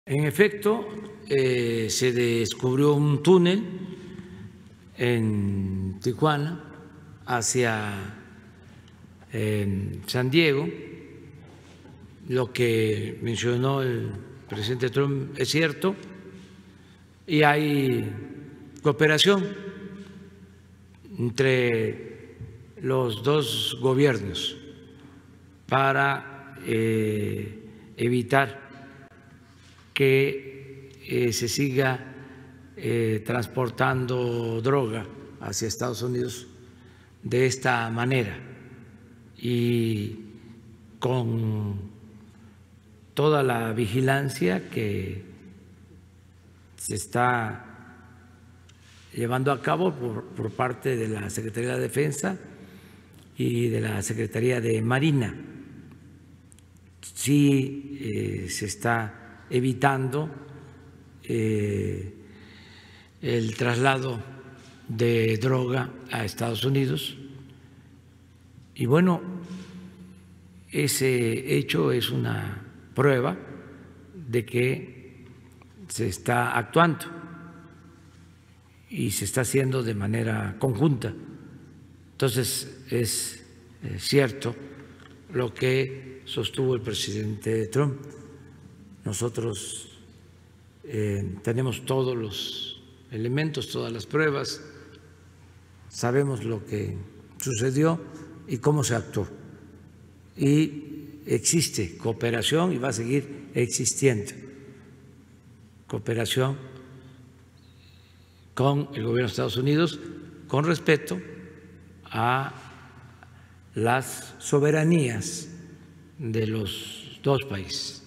En efecto, se descubrió un túnel en Tijuana hacia San Diego. Lo que mencionó el presidente Trump es cierto y hay cooperación entre los dos gobiernos para evitar que se siga transportando droga hacia Estados Unidos de esta manera y con toda la vigilancia que se está llevando a cabo por parte de la Secretaría de Defensa y de la Secretaría de Marina. Sí se está evitando el traslado de droga a Estados Unidos y bueno, ese hecho es una prueba de que se está actuando y se está haciendo de manera conjunta. Entonces es cierto lo que sostuvo el presidente Trump. Nosotros tenemos todos los elementos, todas las pruebas, sabemos lo que sucedió y cómo se actuó. Y existe cooperación y va a seguir existiendo cooperación con el gobierno de Estados Unidos con respeto a las soberanías de los dos países.